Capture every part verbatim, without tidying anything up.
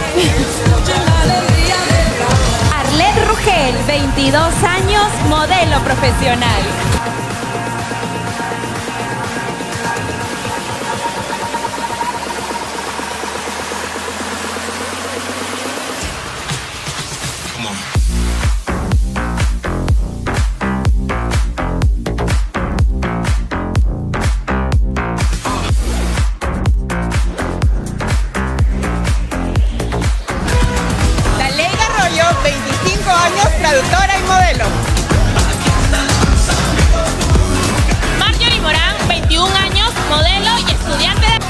Arlet Rugel, veintidós años, modelo profesional. veinticinco años, traductora y modelo. Marjorie Morán, veintiún años, modelo y estudiante de...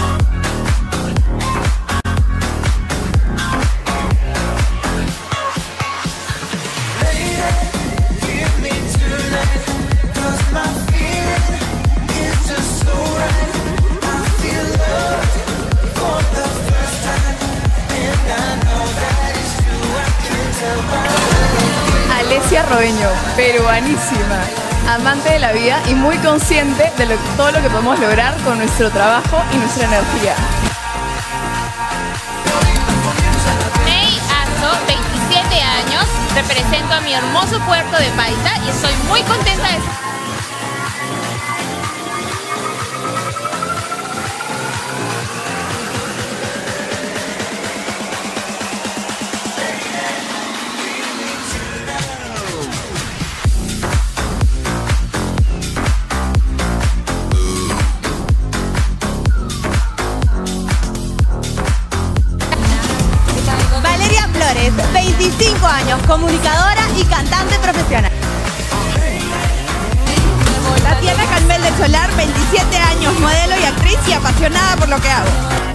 Alesia Roeño, peruanísima, amante de la vida y muy consciente de lo, todo lo que podemos lograr con nuestro trabajo y nuestra energía. Ney Azo, veintisiete años, represento a mi hermoso puerto de Paita y estoy muy contenta de... veinticinco años, comunicadora y cantante profesional. Tatiana Calmel del Solar, veintisiete años, modelo y actriz y apasionada por lo que hago.